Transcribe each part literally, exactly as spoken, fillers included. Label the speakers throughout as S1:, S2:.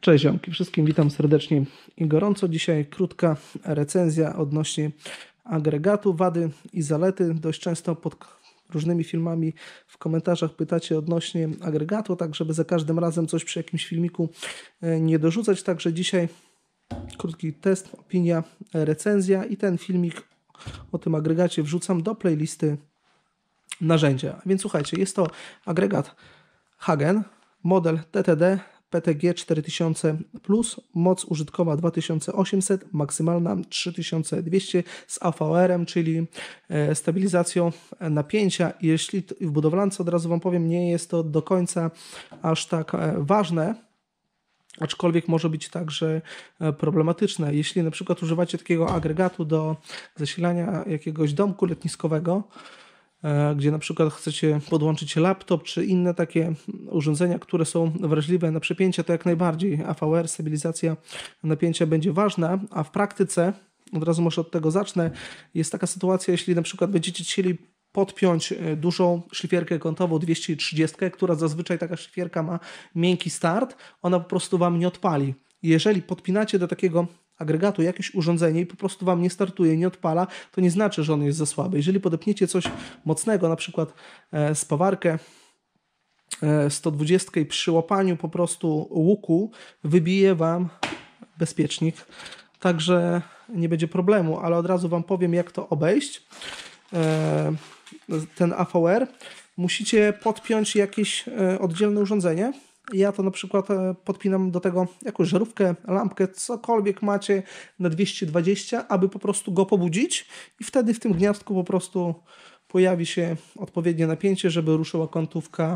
S1: Cześć ziomki, wszystkim witam serdecznie i gorąco. Dzisiaj krótka recenzja odnośnie agregatu, wady i zalety. Dość często pod różnymi filmami w komentarzach pytacie odnośnie agregatu, tak żeby za każdym razem coś przy jakimś filmiku nie dorzucać. Także dzisiaj krótki test, opinia, recenzja i ten filmik o tym agregacie wrzucam do playlisty narzędzia. Więc słuchajcie, jest to agregat Hagen, model T T D P T G cztery tysiące plus, moc użytkowa dwa tysiące osiemset, maksymalna trzy tysiące dwieście z A V R-em, czyli stabilizacją napięcia. Jeśli w budowlance, od razu Wam powiem, nie jest to do końca aż tak ważne, aczkolwiek może być także problematyczne. Jeśli na przykład używacie takiego agregatu do zasilania jakiegoś domku letniskowego, gdzie na przykład chcecie podłączyć laptop czy inne takie urządzenia, które są wrażliwe na przepięcie, to jak najbardziej A V R, stabilizacja napięcia będzie ważna, a w praktyce, od razu może od tego zacznę, jest taka sytuacja, jeśli na przykład będziecie chcieli podpiąć dużą szlifierkę kątową dwieście trzydzieści, która zazwyczaj taka szlifierka ma miękki start, ona po prostu Wam nie odpali. Jeżeli podpinacie do takiego agregatu jakieś urządzenie i po prostu Wam nie startuje, nie odpala, to nie znaczy, że on jest za słaby. Jeżeli podepniecie coś mocnego, na przykład e, spawarkę e, sto dwadzieścia i przy łapaniu po prostu łuku wybije Wam bezpiecznik, także nie będzie problemu, ale od razu Wam powiem, jak to obejść. E, ten A V R musicie podpiąć jakieś e, oddzielne urządzenie. Ja to na przykład podpinam do tego jakąś żarówkę, lampkę, cokolwiek macie na dwieście dwadzieścia, aby po prostu go pobudzić i wtedy w tym gniazdku po prostu pojawi się odpowiednie napięcie, żeby ruszyła kątówka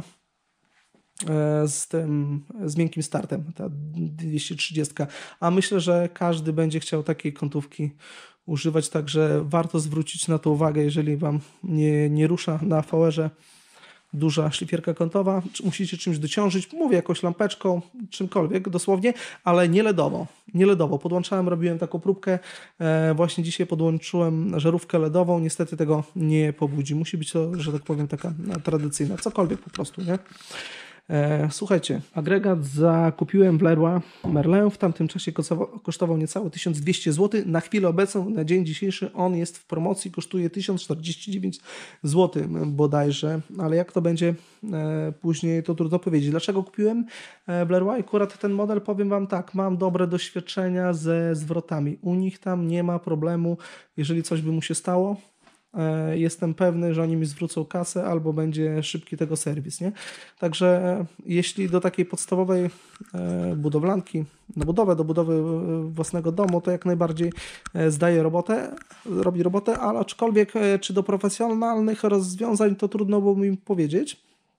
S1: z tym, z miękkim startem, ta dwieście trzydzieści. A myślę, że każdy będzie chciał takiej kątówki używać, także warto zwrócić na to uwagę, jeżeli Wam nie, nie rusza na A V R-ze duża szlifierka kątowa, musicie czymś dociążyć, mówię jakąś lampeczką, czymkolwiek dosłownie, ale nie LEDowo. Nie LEDowo. Podłączałem, robiłem taką próbkę, e, właśnie dzisiaj podłączyłem żarówkę LEDową, niestety tego nie pobudzi. Musi być to, że tak powiem, taka tradycyjna, cokolwiek po prostu, nie? E, słuchajcie, agregat zakupiłem w Leroy Merlin, w tamtym czasie kosztował niecałe tysiąc dwieście złotych. Na chwilę obecną, na dzień dzisiejszy on jest w promocji, kosztuje tysiąc czterdzieści dziewięć złotych bodajże, ale jak to będzie e, później, to trudno powiedzieć. Dlaczego kupiłem e, w Leroy akurat ten model? Powiem Wam tak, mam dobre doświadczenia ze zwrotami. U nich tam nie ma problemu, jeżeli coś by mu się stało. Jestem pewny, że oni mi zwrócą kasę albo będzie szybki tego serwis, nie? Także jeśli do takiej podstawowej budowlanki, na budowę, do budowy własnego domu, to jak najbardziej zdaje robotę, robi robotę, ale aczkolwiek czy do profesjonalnych rozwiązań, to trudno było mi powiedzieć.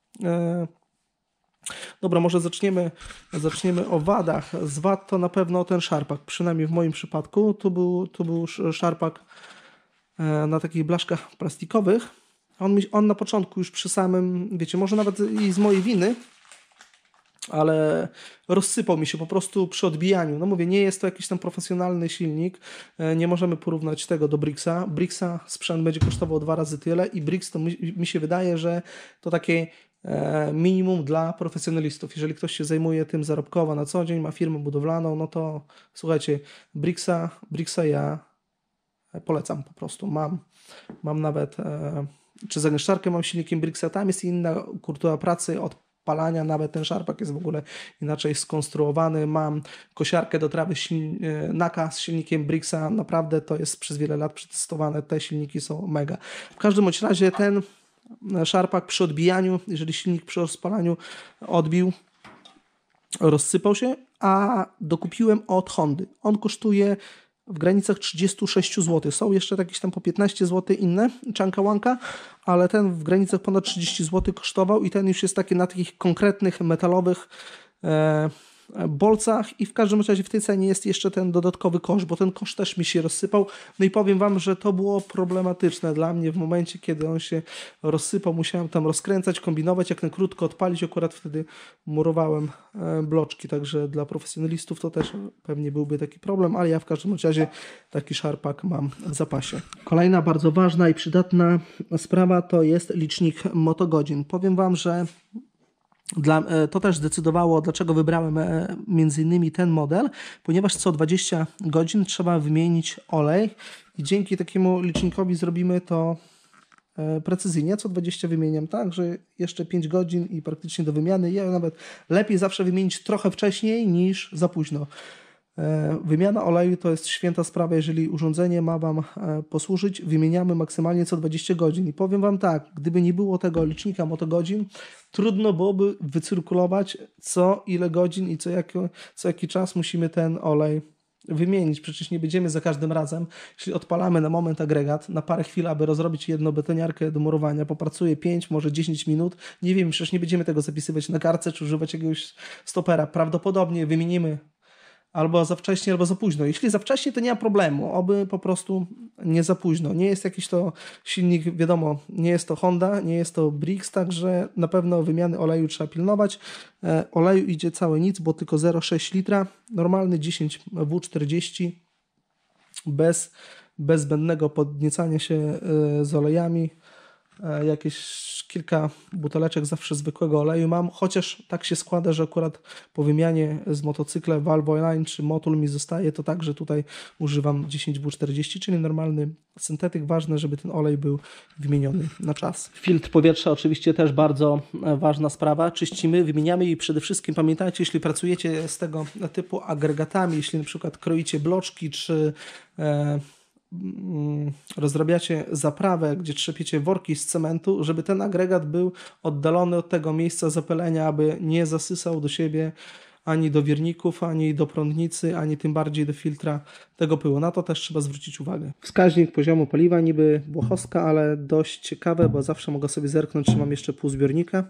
S1: Dobra, może zaczniemy, zaczniemy o wadach. Z wad to na pewno ten szarpak, przynajmniej w moim przypadku. Tu był, tu był szarpak na takich blaszkach plastikowych. On, mi, on na początku już przy samym, wiecie, może nawet i z mojej winy, ale rozsypał mi się po prostu przy odbijaniu. No mówię, nie jest to jakiś tam profesjonalny silnik, nie możemy porównać tego do Brixa. Brixa sprzęt będzie kosztował dwa razy tyle i Brix to mi, mi się wydaje, że to takie minimum dla profesjonalistów. Jeżeli ktoś się zajmuje tym zarobkowo na co dzień, ma firmę budowlaną, no to słuchajcie, Brixa, Brixa ja polecam po prostu. Mam, mam nawet, e, czy zagęszczarkę mam silnikiem Brixa, tam jest inna kultura pracy, odpalania, nawet ten szarpak jest w ogóle inaczej skonstruowany. Mam kosiarkę do trawy silni, e, Naka z silnikiem Brixa, naprawdę to jest przez wiele lat przetestowane, te silniki są mega. W każdym bądź razie ten szarpak przy odbijaniu, jeżeli silnik przy rozpalaniu odbił, rozsypał się, a dokupiłem od Hondy. On kosztuje w granicach trzydzieści sześć złotych. Są jeszcze jakieś tam po piętnaście złotych inne, czanka łanka, ale ten w granicach ponad trzydzieści złotych kosztował i ten już jest taki na takich konkretnych metalowych e, bolcach i w każdym razie w tej cenie jest jeszcze ten dodatkowy kosz, bo ten kosz też mi się rozsypał. No i powiem Wam, że to było problematyczne dla mnie w momencie, kiedy on się rozsypał. Musiałem tam rozkręcać, kombinować, jak ten krótko odpalić. Akurat wtedy murowałem bloczki, także dla profesjonalistów to też pewnie byłby taki problem, ale ja w każdym razie taki szarpak mam w zapasie. Kolejna bardzo ważna i przydatna sprawa to jest licznik motogodzin. Powiem Wam, że Dla, to też zdecydowało, dlaczego wybrałem między innymi ten model, ponieważ co dwadzieścia godzin trzeba wymienić olej i dzięki takiemu licznikowi zrobimy to precyzyjnie. Co dwadzieścia wymieniam, tak, że jeszcze pięć godzin i praktycznie do wymiany. Ja nawet lepiej zawsze wymienić trochę wcześniej niż za późno. Wymiana oleju to jest święta sprawa, jeżeli urządzenie ma Wam posłużyć, wymieniamy maksymalnie co dwadzieścia godzin. I powiem Wam tak, gdyby nie było tego licznika motogodzin, trudno byłoby wycyrkulować co ile godzin i co, jak, co jaki czas musimy ten olej wymienić. Przecież nie będziemy za każdym razem, jeśli odpalamy na moment agregat, na parę chwil, aby rozrobić jedną betoniarkę do murowania, popracuje pięć, może dziesięć minut. Nie wiem, przecież nie będziemy tego zapisywać na kartce, czy używać jakiegoś stopera. Prawdopodobnie wymienimy albo za wcześnie, albo za późno. Jeśli za wcześnie, to nie ma problemu, oby po prostu nie za późno. Nie jest jakiś to silnik, wiadomo, nie jest to Honda, nie jest to Brix, także na pewno wymiany oleju trzeba pilnować. E, oleju idzie całe nic, bo tylko zero przecinek sześć litra, normalny dziesięć W czterdzieści, bez, bez zbędnego podniecania się e, z olejami. E, jakieś kilka buteleczek zawsze zwykłego oleju mam, chociaż tak się składa, że akurat po wymianie z motocykla Valvoline czy Motul mi zostaje, to także tutaj używam dziesięć W czterdzieści, czyli normalny syntetyk. Ważne, żeby ten olej był wymieniony na czas. Filtr powietrza oczywiście też bardzo ważna sprawa. Czyścimy, wymieniamy i przede wszystkim pamiętajcie, jeśli pracujecie z tego typu agregatami, jeśli na przykład kroicie bloczki czy e, rozrabiacie zaprawę, gdzie trzepiecie worki z cementu, żeby ten agregat był oddalony od tego miejsca zapylenia, aby nie zasysał do siebie ani do wierników, ani do prądnicy, ani tym bardziej do filtra tego pyłu. Na to też trzeba zwrócić uwagę. Wskaźnik poziomu paliwa niby błochowska, ale dość ciekawe, bo zawsze mogę sobie zerknąć, czy mam jeszcze pół zbiornika.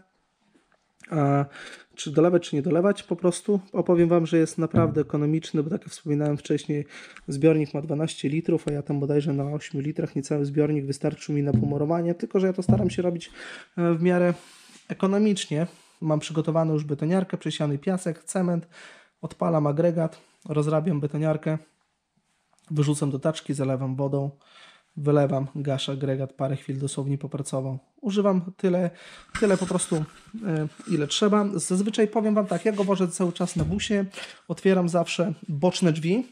S1: A czy dolewać, czy nie dolewać po prostu. Opowiem Wam, że jest naprawdę ekonomiczny, bo tak jak wspominałem wcześniej, zbiornik ma dwanaście litrów, a ja tam bodajże na ośmiu litrach niecały zbiornik wystarczył mi na pomorowanie, tylko że ja to staram się robić w miarę ekonomicznie. Mam przygotowaną już betoniarkę, przesiany piasek, cement, odpalam agregat, rozrabiam betoniarkę, wyrzucam do taczki, zalewam wodą, wylewam, gaszę agregat, parę chwil dosłownie popracował. Używam tyle, tyle po prostu, yy, ile trzeba. Zazwyczaj powiem Wam tak, ja go wożę cały czas na busie, otwieram zawsze boczne drzwi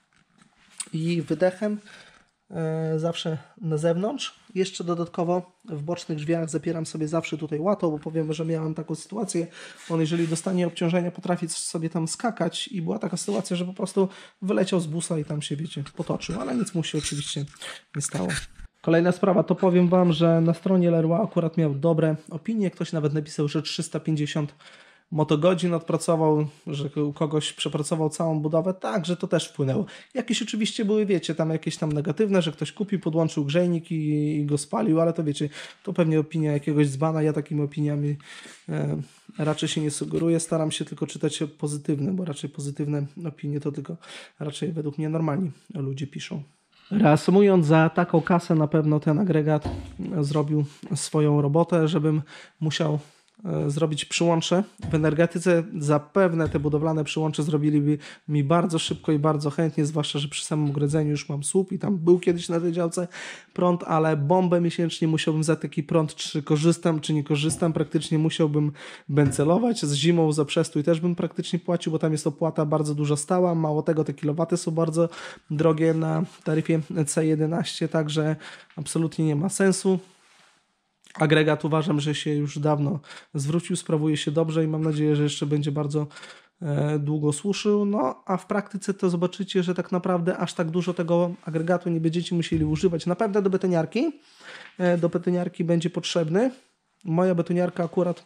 S1: i wydechem yy, zawsze na zewnątrz. Jeszcze dodatkowo w bocznych drzwiach zapieram sobie zawsze tutaj łatą, bo powiem, że miałem taką sytuację, on jeżeli dostanie obciążenia, potrafi sobie tam skakać i była taka sytuacja, że po prostu wyleciał z busa i tam się, wiecie, potoczył, ale nic mu się oczywiście nie stało. Kolejna sprawa, to powiem Wam, że na stronie Leroy akurat miał dobre opinie, ktoś nawet napisał, że trzysta pięćdziesiąt motogodzin odpracował, że u kogoś przepracował całą budowę, tak, że to też wpłynęło. Jakieś oczywiście były, wiecie, tam jakieś tam negatywne, że ktoś kupił, podłączył grzejnik i, i go spalił, ale to wiecie, to pewnie opinia jakiegoś dzbana, ja takimi opiniami e, raczej się nie sugeruję, staram się tylko czytać pozytywne, bo raczej pozytywne opinie to tylko raczej według mnie normalni ludzie piszą. Reasumując, za taką kasę na pewno ten agregat zrobił swoją robotę, żebym musiał zrobić przyłącze. W energetyce zapewne te budowlane przyłącze zrobiliby mi bardzo szybko i bardzo chętnie, zwłaszcza, że przy samym ogrodzeniu już mam słup i tam był kiedyś na tej działce prąd, ale bombę miesięcznie musiałbym za taki prąd, czy korzystam, czy nie korzystam, praktycznie musiałbym bencelować. Z zimą za przestój też bym praktycznie płacił, bo tam jest opłata bardzo duża stała. Mało tego, te kilowaty są bardzo drogie na taryfie C jedenaście, także absolutnie nie ma sensu. Agregat uważam, że się już dawno zwrócił, sprawuje się dobrze i mam nadzieję, że jeszcze będzie bardzo e, długo służył. No a w praktyce to zobaczycie, że tak naprawdę aż tak dużo tego agregatu nie będziecie musieli używać. Na pewno do betoniarki. E, do betoniarki będzie potrzebny. Moja betoniarka akurat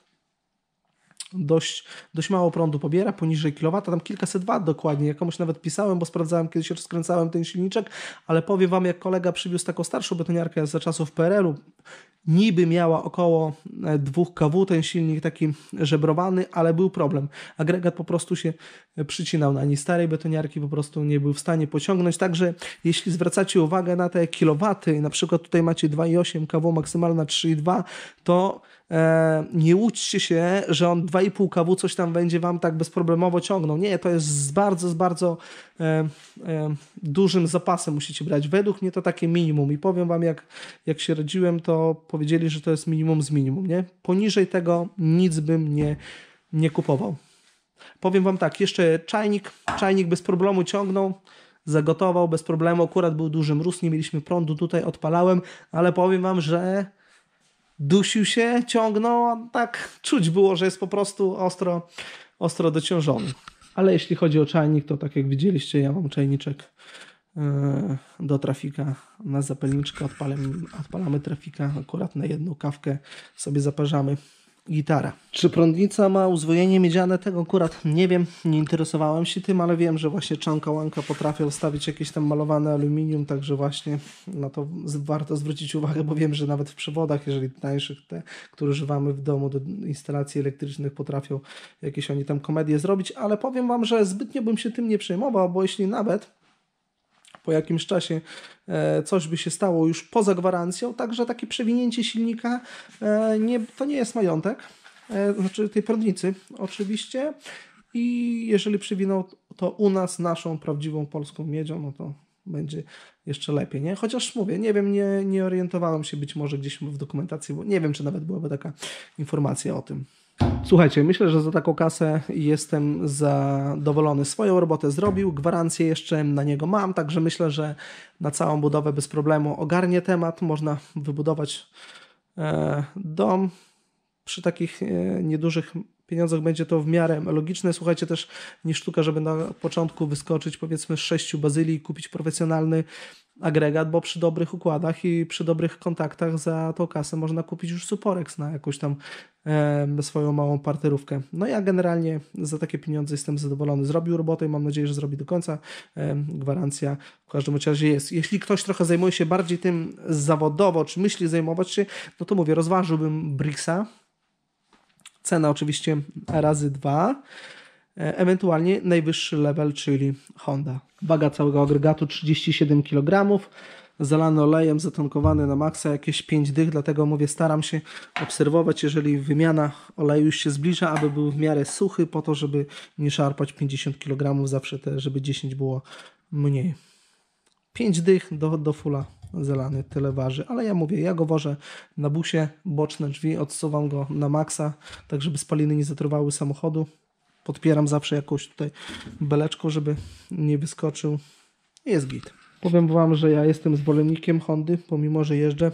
S1: dość, dość mało prądu pobiera, poniżej kilowata, tam kilkaset wat dokładnie. Ja komuś nawet pisałem, bo sprawdzałem, kiedyś rozkręcałem ten silniczek, ale powiem Wam, jak kolega przywiózł taką starszą betoniarkę za czasów P R L u, niby miała około dwa kW ten silnik taki żebrowany, ale był problem. Agregat po prostu się przycinał na niej. Starej betoniarki po prostu nie był w stanie pociągnąć, także jeśli zwracacie uwagę na te kilowaty, na przykład tutaj macie dwa i osiem kW, maksymalna trzy i dwa, to e, nie łudźcie się, że on dwa i pół kW coś tam będzie Wam tak bezproblemowo ciągnął. Nie, to jest z bardzo, z bardzo e, e, dużym zapasem musicie brać. Według mnie to takie minimum i powiem Wam, jak, jak się radziłem, to powiedzieli, że to jest minimum z minimum, nie? Poniżej tego nic bym nie nie kupował. Powiem wam tak, jeszcze czajnik, czajnik bez problemu ciągnął, zagotował bez problemu, akurat był duży mróz, nie mieliśmy prądu, tutaj odpalałem, ale powiem wam, że dusił się, ciągnął, a tak czuć było, że jest po prostu ostro, ostro dociążony. Ale jeśli chodzi o czajnik, to tak jak widzieliście, ja mam czajniczek yy, do trafika na zapalniczkę, odpalamy, odpalamy trafika, akurat na jedną kawkę sobie zaparzamy. Gitara. Czy prądnica ma uzwojenie miedziane? Tego akurat nie wiem, nie interesowałem się tym, ale wiem, że właśnie Czanka Łanka potrafią wstawić jakieś tam malowane aluminium, także właśnie na to warto zwrócić uwagę, bo wiem, że nawet w przewodach, jeżeli tańszych, te, które używamy w domu do instalacji elektrycznych, potrafią jakieś oni tam komedie zrobić, ale powiem wam, że zbytnio bym się tym nie przejmował, bo jeśli nawet po jakimś czasie e, coś by się stało już poza gwarancją, także takie przewinięcie silnika e, nie, to nie jest majątek, e, znaczy tej prądnicy oczywiście, i jeżeli przewinął to u nas naszą prawdziwą polską miedzią, no to będzie jeszcze lepiej, nie? Chociaż mówię, nie wiem, nie, nie orientowałem się być może gdzieś w dokumentacji, bo nie wiem, czy nawet byłaby taka informacja o tym. Słuchajcie, myślę, że za taką kasę jestem zadowolony. Swoją robotę zrobił, gwarancję jeszcze na niego mam, także myślę, że na całą budowę bez problemu ogarnie temat. Można wybudować e, dom. Przy takich e, niedużych pieniądzach będzie to w miarę logiczne. Słuchajcie, też nie sztuka, żeby na początku wyskoczyć powiedzmy z sześciu bazyli i kupić profesjonalny agregat, bo przy dobrych układach i przy dobrych kontaktach za tą kasę można kupić już Suporex na jakąś tam e, swoją małą parterówkę. No ja generalnie za takie pieniądze jestem zadowolony. Zrobił robotę i mam nadzieję, że zrobi do końca. E, gwarancja w każdym razie jest. Jeśli ktoś trochę zajmuje się bardziej tym zawodowo, czy myśli zajmować się, no to mówię, rozważyłbym Brixa. Cena oczywiście razy dwa. Ewentualnie najwyższy level, czyli Honda. Waga całego agregatu trzydzieści siedem kilogramów, zalany olejem, zatankowany na maksa, jakieś pięć dych, dlatego mówię, staram się obserwować, jeżeli wymiana oleju już się zbliża, aby był w miarę suchy, po to, żeby nie szarpać pięćdziesiąt kilogramów, zawsze te, żeby dziesięć było mniej. pięć dych do, do fulla zalany, tyle waży, ale ja mówię, ja go wożę na busie, boczne drzwi, odsuwam go na maksa, tak żeby spaliny nie zatruwały samochodu. Podpieram zawsze jakąś tutaj beleczką, żeby nie wyskoczył. Jest git. Powiem wam, że ja jestem zwolennikiem Hondy, pomimo że jeżdżę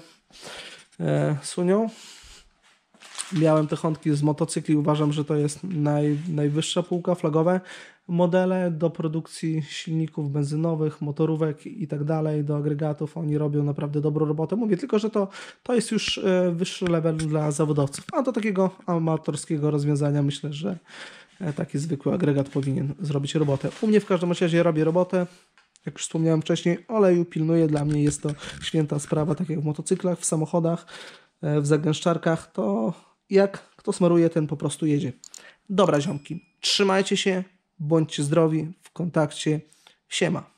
S1: e, Sunią. Miałem te Hondki z motocykli, uważam, że to jest naj, najwyższa półka, flagowe modele do produkcji silników benzynowych, motorówek i tak dalej, do agregatów. Oni robią naprawdę dobrą robotę. Mówię tylko, że to, to jest już e, wyższy level dla zawodowców. A do takiego amatorskiego rozwiązania myślę, że taki zwykły agregat powinien zrobić robotę. U mnie w każdym razie robię robotę. Jak już wspomniałem wcześniej, oleju pilnuję. Dla mnie jest to święta sprawa, tak jak w motocyklach, w samochodach, w zagęszczarkach. To jak kto smaruje, ten po prostu jedzie. Dobra ziomki, trzymajcie się, bądźcie zdrowi, w kontakcie. Siema.